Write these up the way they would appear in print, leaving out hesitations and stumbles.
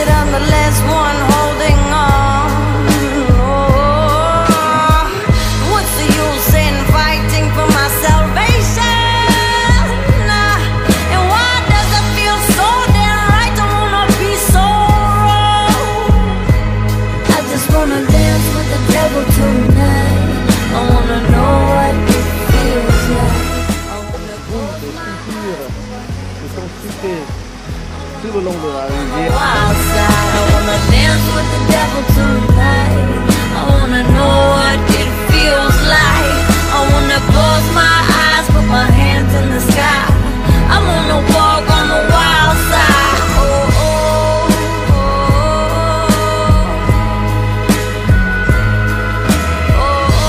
that I'm the last one holding on. Oh, what's the use in fighting for my salvation? And why does it feel so damn right to wanna be so wrong? I just wanna dance with the devil tonight. I wanna know what it feels like. Tout le long de la rivière. I wanna dance with the devil tonight. I wanna know what it feels like. I wanna close my eyes, put my hands in the sky. I wanna walk on the wild side. Oh, oh, oh, oh,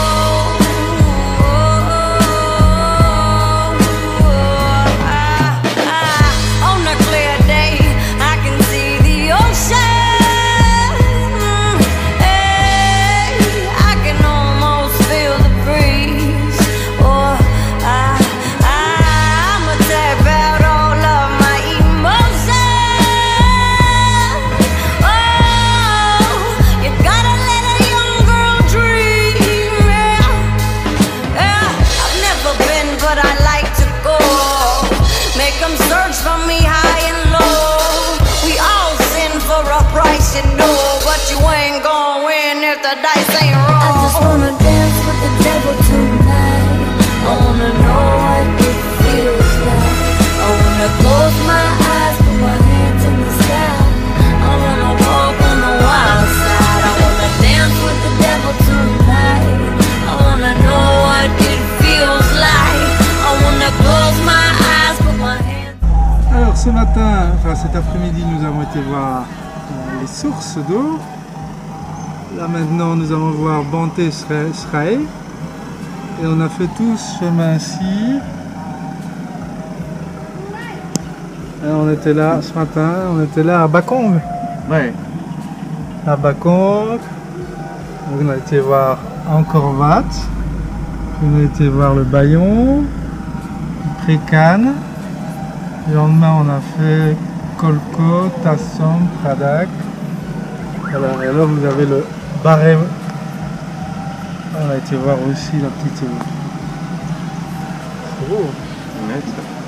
oh. On a clear day, I can see the ocean. Hey, I can almost feel the breeze. Oh, I'ma tap out all of my emotions. Oh, you gotta let a young girl dream. Yeah, yeah. I've never been, but I like to go. Make them search for me high and low. We all sin for a price, you know, but you ain't gon' win if the dice ain't roll. I just wanna dance with the devil tonight. I wanna know what it feels like. I wanna close my eyes, put my hands in the sky. I wanna walk on the wild side. I wanna dance with the devil tonight. I wanna know what it feels like. I wanna close my eyes, put my hands. Alors ce matin, enfin cet après-midi, nous avons été voir les sources d'eau. Là maintenant, nous allons voir Banté Srae. Et on a fait tout ce chemin-ci. On était là ce matin, on était là à Bakong. Ouais. À Bakong. On a été voir Angkor Wat. Puis on a été voir le Bayon, Précan. Le lendemain, on a fait Kolko, Tassom, Pradak. Voilà, et alors vous avez le Barème. On a été voir aussi la petite. C'est beau. Ouais,